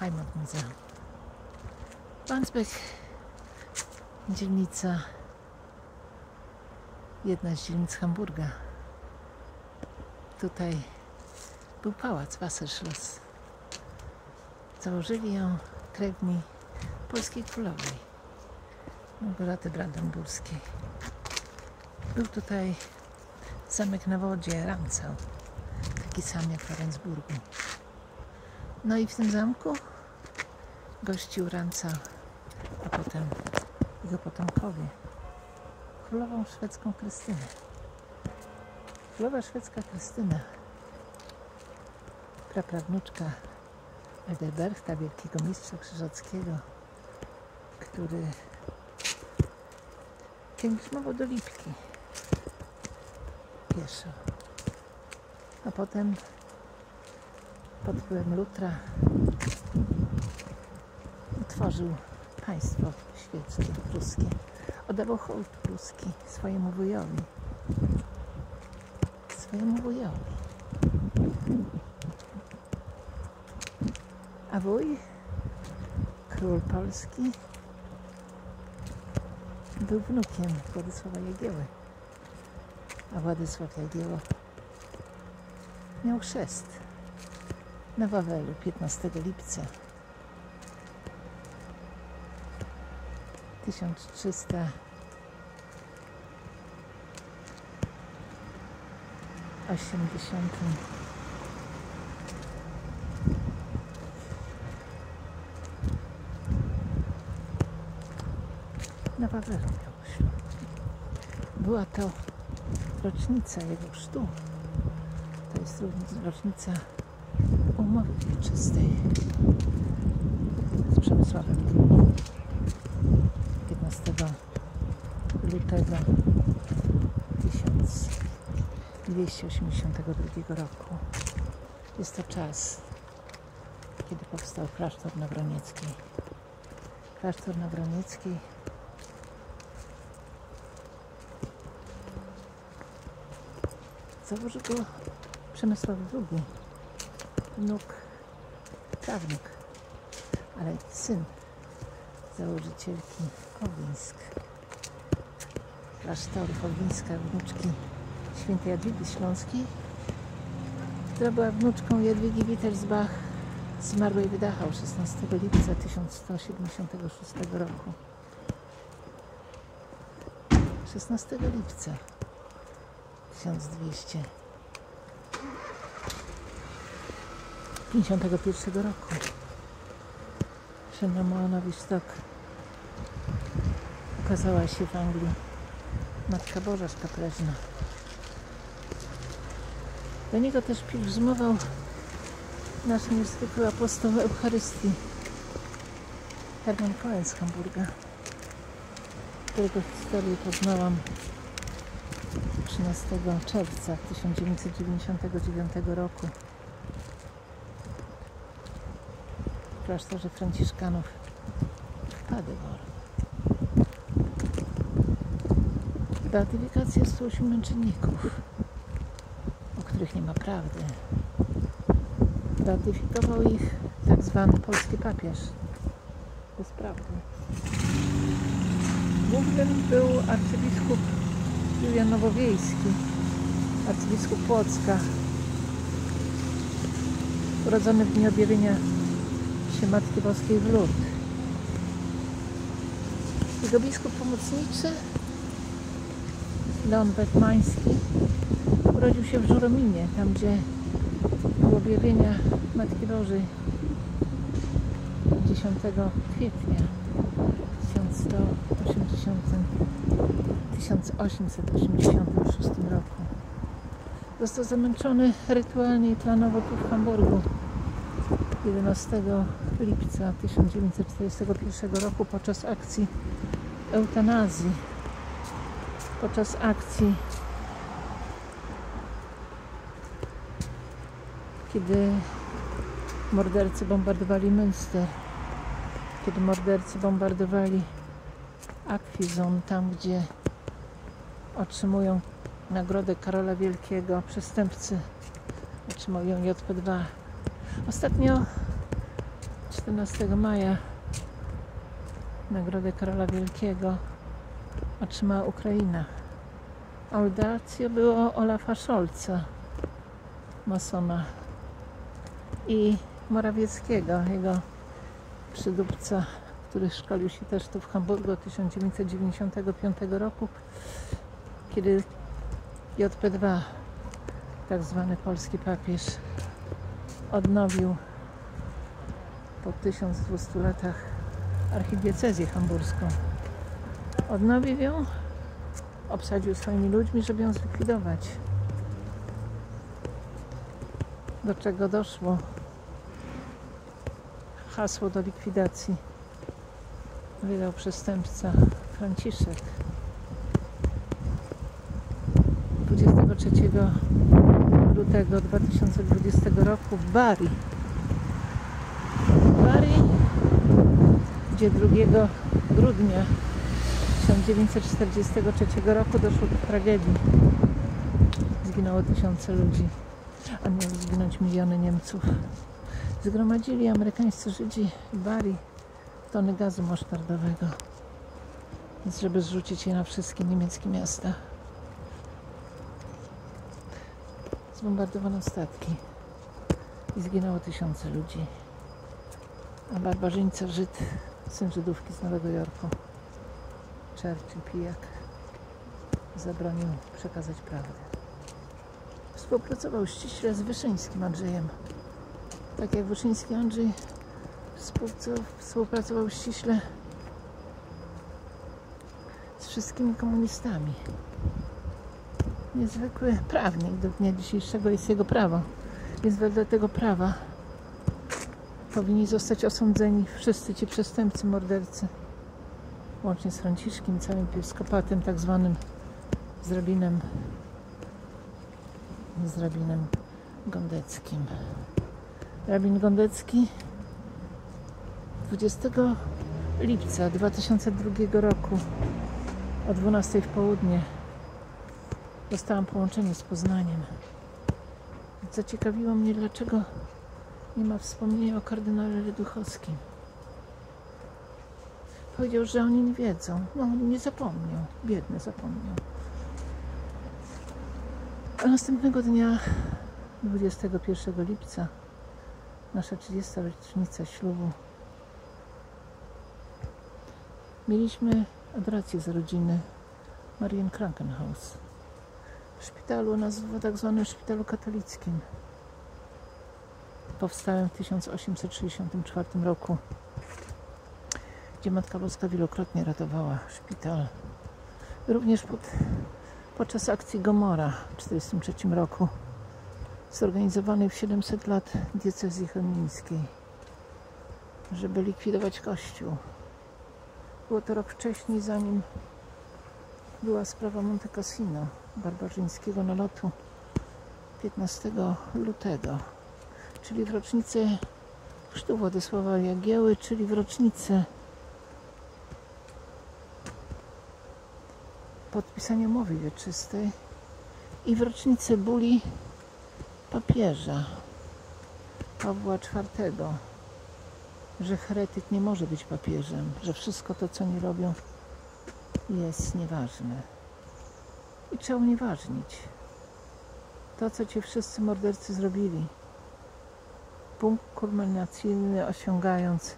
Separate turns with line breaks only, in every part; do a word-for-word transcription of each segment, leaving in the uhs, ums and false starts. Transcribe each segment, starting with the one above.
Heimatmuzeum. Wandsbek, dzielnica, jedna z dzielnic Hamburga. Tutaj był pałac Wasserschloss. Założyli ją krewni polskiej królowej, Małgorzaty Brandenburskiej. Był tutaj zamek na wodzie, Ramsau, taki sam jak w Ravensburgu. No i w tym zamku gościł Ramsau, a potem jego potomkowie, królową szwedzką Krystynę. Królowa szwedzka Krystyna, praprawnuczka Adalberta, wielkiego mistrza krzyżackiego, który pielgrzymował do Lipki pieszo, a potem pod wpływem Lutra utworzył państwo świeckie, pruskie. Oddawał hołd pruski swojemu wujowi. Swojemu wujowi. A wuj, król polski, był wnukiem Władysława Jagieły. A Władysław Jagieła miał chrzest na Wawelu piętnastego lipca tysiąc trzysta osiemdziesiątym na Wawelu miał ślub. Była to rocznica jego chrztu. To jest również rocznica umowy wieczystej z Przemysławem drugim piętnastego lutego tysiąc dwieście osiemdziesiątego drugiego roku. Jest to czas, kiedy powstał klasztor Nawroniecki. Klasztor Nawroniecki założył go Przemysław drugi, wnuk, prawnuk, ale syn założycielki Owińsk, klasztorów Owińska, wnuczki świętej Jadwigi Śląskiej, która była wnuczką Jadwigi Wittelsbach, zmarłej w Dachau szesnastego lipca tysiąc sto siedemdziesiątego szóstego roku. szesnastego lipca tysiąc dwieście pięćdziesiątego pierwszego roku Szymona Wisztok ukazała się w Anglii Matka Boża Szkapleżna. Do niego też pielgrzymował nasz niezwykły apostoł Eucharystii Hermann Cohen z Hamburga, którego historię poznałam trzynastego czerwca tysiąc dziewięćset dziewięćdziesiątego dziewiątego roku w klasztorze franciszkanów w Paderborn. Beatyfikacja stu ośmiu męczenników, o których nie ma prawdy. Beatyfikował ich tak zwany polski papież. Bez prawdy. Głównym był arcybiskup Julian Nowowiejski, arcybiskup Płocka, urodzony w dniu objawienia się Matki Boskiej w Lourdes. Jego biskup pomocniczy Leon Wetmański urodził się w Żurominie, tam gdzie było objawienia Matki Bożej dziesiątego kwietnia tysiąc osiemset osiemdziesiątym szóstym roku. Został zamęczony rytualnie i planowo tu w Hamburgu jedenastego lipca tysiąc dziewięćset czterdziestego pierwszego roku podczas akcji eutanazji. Podczas akcji, kiedy mordercy bombardowali Münster, kiedy mordercy bombardowali Akwizon, tam gdzie otrzymują nagrodę Karola Wielkiego, przestępcy otrzymują J P dwa. Ostatnio czternastego maja Nagrodę Karola Wielkiego otrzymała Ukraina. Audacją było Olafa Scholza, masona, i Morawieckiego, jego przydupca, który szkolił się też tu w Hamburgu od tysiąc dziewięćset dziewięćdziesiątego piątego roku, kiedy J P dwa, tak zwany polski papież, odnowił po tysiąc dwustu latach archidiecezję hamburską. Odnowił ją, obsadził swoimi ludźmi, żeby ją zlikwidować. Do czego doszło? Hasło do likwidacji wydał przestępca Franciszek. dwudziestego trzeciego lutego dwa tysiące dwudziestego roku w Bari. W Bari, gdzie drugiego grudnia tysiąc dziewięćset czterdziestego trzeciego roku doszło do tragedii. Zginęło tysiące ludzi, a miały zginąć miliony Niemców. Zgromadzili amerykańscy Żydzi w Bari tony gazu mosztardowego, więc żeby zrzucić je na wszystkie niemieckie miasta. Zbombardowano statki i zginęło tysiące ludzi. A barbarzyńca Żyd, syn Żydówki z Nowego Jorku, Churchill pijak, zabronił przekazać prawdę. Współpracował ściśle z Wyszyńskim Andrzejem. Tak jak Wyszyński Andrzej współpracował ściśle z wszystkimi komunistami. Niezwykły prawnik do dnia dzisiejszego jest jego prawo. Więc wedle tego prawa powinni zostać osądzeni wszyscy ci przestępcy, mordercy, łącznie z Franciszkiem, całym episkopatem, tak zwanym z rabinem, z rabinem Gondeckim. Rabin Gondecki dwudziestego lipca dwa tysiące drugiego roku o dwunastej w południe dostałam połączenie z Poznaniem. Zaciekawiło mnie, dlaczego nie ma wspomnienia o kardynale Leduchowskim. Powiedział, że oni nie wiedzą. No, nie zapomniał. Biedny zapomniał. A następnego dnia, dwudziestego pierwszego lipca, nasza trzydziesta rocznica ślubu, mieliśmy adorację z rodziny Marien Krankenhaus w szpitalu, nazwę tak zwanym szpitalu katolickim. Powstałem w tysiąc osiemset sześćdziesiątym czwartym roku, gdzie Matka Boska wielokrotnie ratowała szpital. Również pod, podczas akcji Gomora w tysiąc dziewięćset czterdziestym trzecim roku, zorganizowanej w siedemset lat diecezji chełmińskiej, żeby likwidować Kościół. Było to rok wcześniej, zanim była sprawa Monte Cassino, barbarzyńskiego nalotu piętnastego lutego, czyli w rocznicę chrztu Władysława Jagieły, czyli w rocznicę podpisania umowy wieczystej i w rocznicę buli papieża Pawła czwartego, że heretyk nie może być papieżem, że wszystko to, co nie robią, jest nieważne. I trzeba unieważnić to, co ci wszyscy mordercy zrobili. Punkt kulminacyjny osiągając,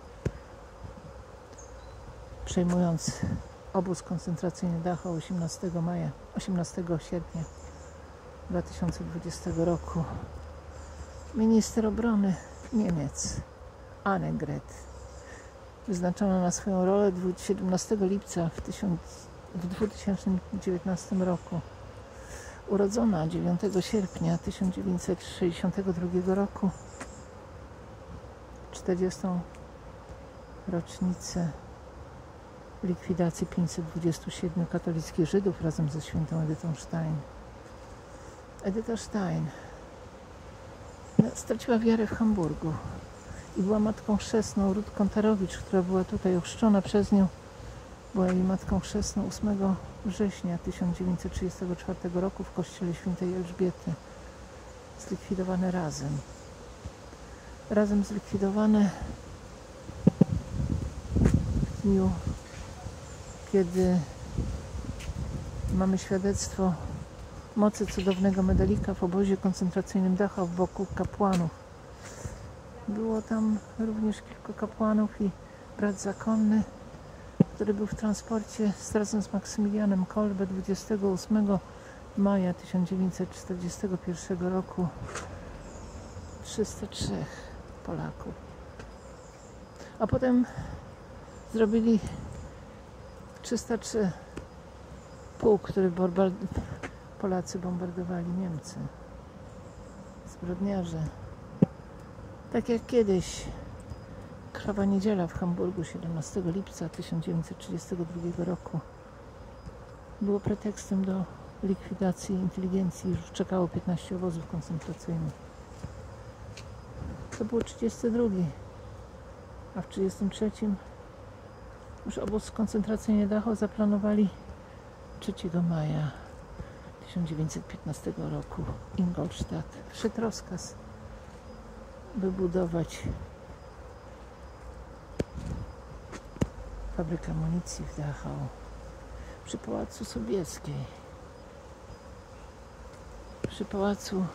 przejmując obóz koncentracyjny Dachau osiemnastego maja, osiemnastego sierpnia dwa tysiące dwudziestego roku. Minister obrony Niemiec Annegret wyznaczono na swoją rolę siedemnastego lipca w, w dwa tysiące dziewiętnastym roku. Urodzona dziewiątego sierpnia tysiąc dziewięćset sześćdziesiątego drugiego roku, czterdziestą rocznicę likwidacji pięćset dwudziestu siedmiu katolickich Żydów razem ze świętą Edytą Stein. Edyta Stein straciła wiarę w Hamburgu i była matką chrzestną Rut Kontarowicz, która była tutaj ochrzczona przez nią. Była jej matką chrzestną ósmego września tysiąc dziewięćset trzydziestego czwartego roku w kościele świętej Elżbiety. Zlikwidowane razem. Razem zlikwidowane dniu, kiedy mamy świadectwo mocy cudownego medalika w obozie koncentracyjnym Dachau w boku kapłanów. Było tam również kilku kapłanów i brat zakonny, który był w transporcie razem z Maksymilianem Kolbe dwudziestego ósmego maja tysiąc dziewięćset czterdziestego pierwszego roku. trzysta trzy Polaków. A potem zrobili trzysta trzy pułk, który Polacy bombardowali Niemcy. Zbrodniarze. Tak jak kiedyś Krwawa Niedziela w Hamburgu siedemnastego lipca tysiąc dziewięćset trzydziestego drugiego roku było pretekstem do likwidacji inteligencji. Już czekało piętnaście obozów koncentracyjnych. To było trzydziesty drugi, a w trzydziestym trzecim już obóz koncentracyjny Dachau zaplanowali trzeciego maja tysiąc dziewięćset piętnastego roku. Ingolstadt wszedł rozkaz, by budować fabrykę amunicji w Dachau przy Pałacu Sobieskiej, przy Pałacu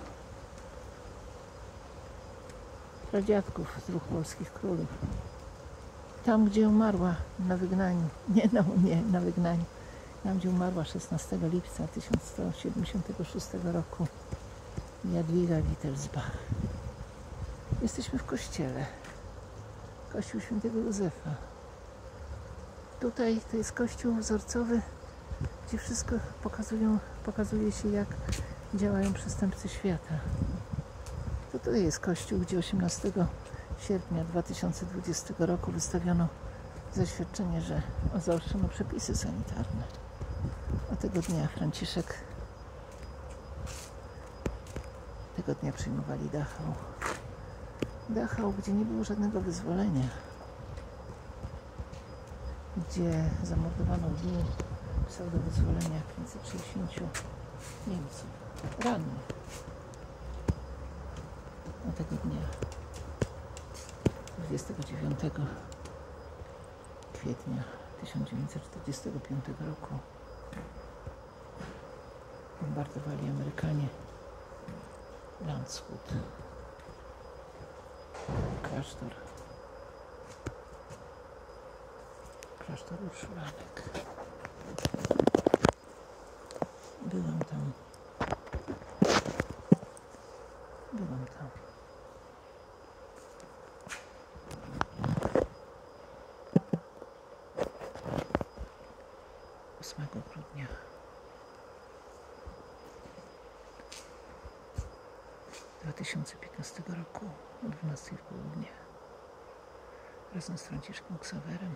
pradziadków z dwóch polskich królów. Tam, gdzie umarła na wygnaniu, nie, no, nie na wygnaniu, tam, gdzie umarła szesnastego lipca tysiąc sto siedemdziesiątego szóstego roku Jadwiga Wittelsbach. Jesteśmy w kościele, kościół świętego Józefa. Tutaj to jest kościół wzorcowy, gdzie wszystko pokazują, pokazuje się, jak działają przestępcy świata. To tutaj jest kościół, gdzie osiemnastego sierpnia dwa tysiące dwudziestego roku wystawiono zaświadczenie, że zaostrzono przepisy sanitarne. A tego dnia Franciszek tego dnia przyjmowali Dachau. Dachau, gdzie nie było żadnego wyzwolenia, gdzie zamordowano w dniu pseudo-wyzwolenia pięćset sześćdziesięciu Niemców rannych. A tego dnia dwudziestego dziewiątego kwietnia tysiąc dziewięćset czterdziestego piątego roku bombardowali Amerykanie Landshut, klasztor, klasztor Urszulanek. Byłam tam. Byłam tam. ósmego grudnia dwa tysiące piętnastego roku o dwunastej w południe razem z Franciszkiem Ksawerem,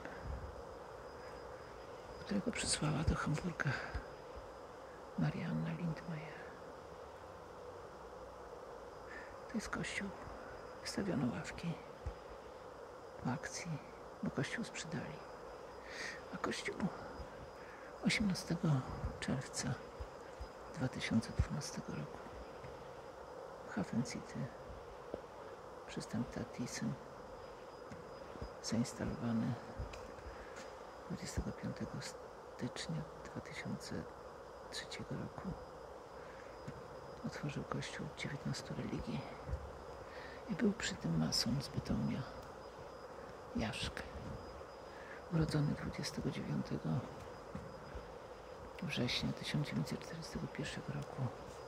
którego przysłała do Hamburga Marianna Lindmayer. To jest kościół. Wystawiono ławki po akcji, bo kościół sprzedali. A kościół osiemnastego czerwca dwa tysiące dwunastego roku w Hafen City przystępca Thyssen zainstalowany dwudziestego piątego stycznia dwa tysiące trzeciego roku otworzył kościół dziewiętnastu religii i był przy tym mason z Bytomia, Jaszk, urodzony dwudziestego dziewiątego września tysiąc dziewięćset czterdziestego pierwszego roku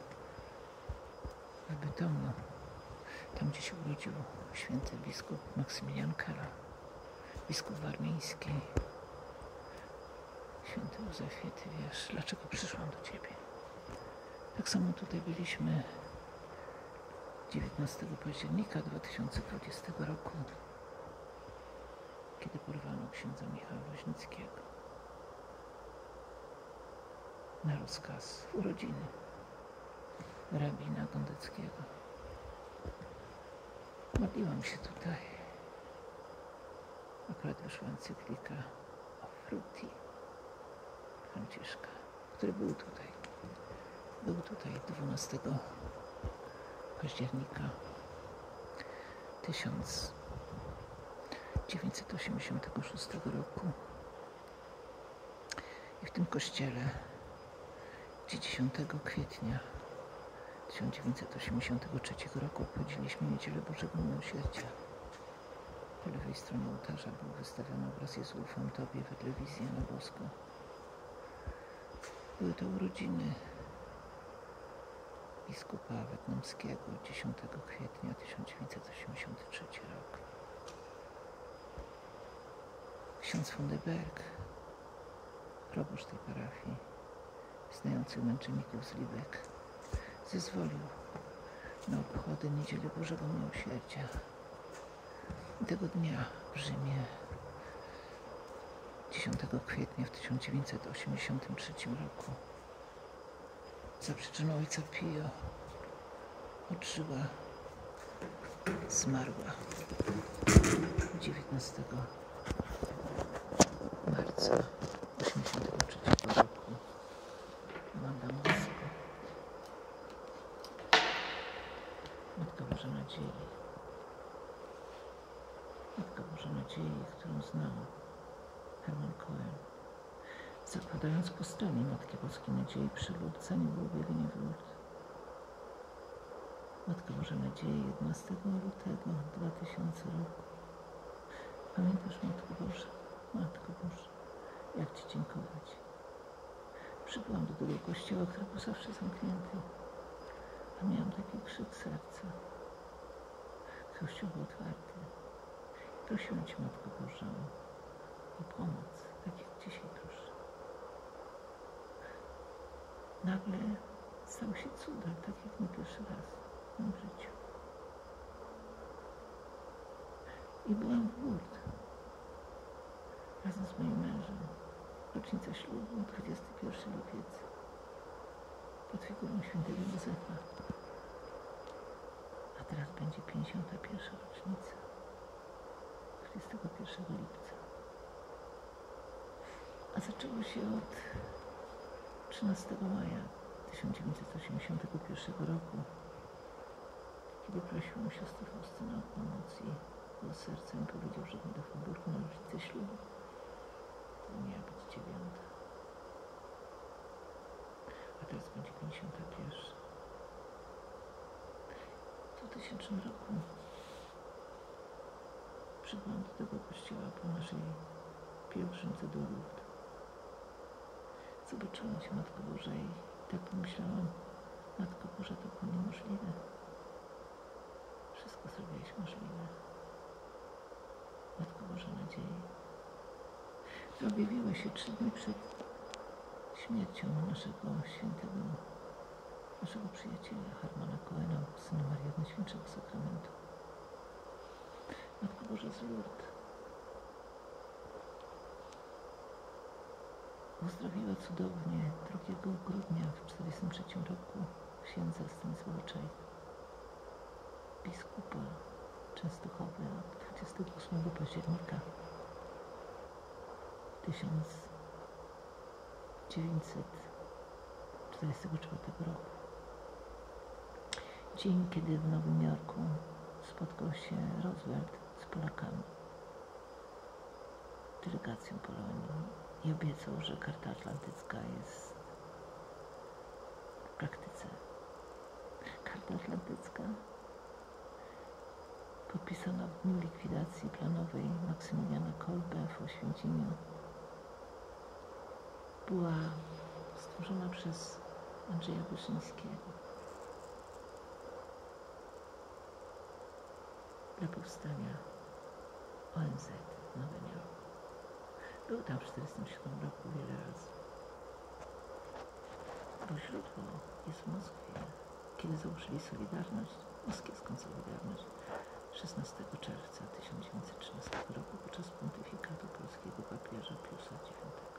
w Bytomiu, tam gdzie się urodził święty biskup Maksymilian Kara, biskup warmiński. Święty Józefie, Ty wiesz, dlaczego przyszłam do Ciebie. Tak samo tutaj byliśmy dziewiętnastego października dwa tysiące dwudziestego roku, kiedy porwano księdza Michała Woźnickiego na rozkaz w urodziny rabina Gondeckiego. Modliłam się tutaj. Akurat wyszła encyklika o Frutti Franciszka, który był tutaj. Był tutaj dwunastego października tysiąc dziewięćset osiemdziesiątego szóstego roku I w tym kościele, gdzie dziesiątego kwietnia tysiąc dziewięćset osiemdziesiątego trzeciego roku obchodziliśmy Niedzielę Bożego Miłosierdzia, po lewej stronie ołtarza był wystawiony obraz Jezu, ufam Tobie, wedle wizji Jana Bosko. Były to urodziny biskupa wietnamskiego, dziesiątego kwietnia tysiąc dziewięćset osiemdziesiąty trzeci rok. Ksiądz von der Berg, proboszcz tej parafii, znający męczenników z Libek, zezwolił na obchody Niedzieli Bożego Miłosierdzia. Tego dnia w Rzymie, dziesiątego kwietnia w tysiąc dziewięćset osiemdziesiątym trzecim roku, za przyczyną ojca Pio odżyła, zmarła dziewiętnastego marca osiemdziesiątego trzeciego roku Amanda Mosko, Matka Boża Nadziei. Matka Boża Nadziei, którą znał Hermann Cohen, zakładając postelnię Matki Boskiej Nadziei przy Lourdes, nie było objawienia w Lourdes. Matka Boża Nadziei, jedenastego lutego dwa tysiące roku. Pamiętasz, Matko Boża? Matko Boża, jak Ci dziękować? Przybyłam do tego kościoła, który był zawsze zamknięty, a miałam taki krzyk serca. Kościół był otwarty. Prosiłam Cię, Matko Boża, o pomoc, tak jak dzisiaj proszę. Nagle stały się cuda, tak jak nie pierwszy raz w moim życiu. I byłam w Lourdes razem z moim mężem. Rocznica ślubu, dwudziestego pierwszego lipiec, pod figurą świętego Józefa. A teraz będzie pięćdziesiąta pierwsza rocznica, dwudziestego pierwszego lipca. A zaczęło się od trzynastego maja tysiąc dziewięćset osiemdziesiątego pierwszego roku, kiedy prosiłam siostrę Faustynę o pomoc i głos serca mi powiedział, że będę w Hamburgu na rocznicę ślubu. To miała być dziewiąta. A teraz będzie pięćdziesiąta pierwsza. W dwutysięcznym roku przybyłam do tego kościoła po naszej pielgrzymce do Lourdes. Zobaczyłam Cię, Matko Boża, i tak pomyślałam, Matko Boża, to było niemożliwe. Wszystko zrobiłaś możliwe. Matko Boża Nadziei, która objawiła się trzy dni przed śmiercią naszego świętego, naszego przyjaciela Hermana Cohena, syna Marii od Najświętszego Sakramentu. Matko Boża z Lourdes uzdrowiła cudownie drugiego grudnia w tysiąc dziewięćset czterdziestym trzecim roku księdza Stanisława Czajka, biskupa Częstochowy, od dwudziestego ósmego października tysiąc dziewięćset czterdziestego czwartego roku. Dzień, kiedy w Nowym Jorku spotkał się Roosevelt z Polakami, delegacją Polonii, i obiecał, że Karta Atlantycka jest w praktyce. Karta Atlantycka, podpisana w dniu likwidacji planowej Maksymiliana Kolbe w Oświęcimiu, była stworzona przez Andrzeja Wyszyńskiego dla powstania O N Z w Nowym Jorku. Był tam w tysiąc dziewięćset czterdziestym siódmym roku wiele razy. Bo źródło jest w Moskwie. Kiedy założyli Solidarność, moskiewską Solidarność, szesnastego czerwca tysiąc dziewięćset trzynastego roku podczas pontyfikatu polskiego papieża Piusa dziewiątego.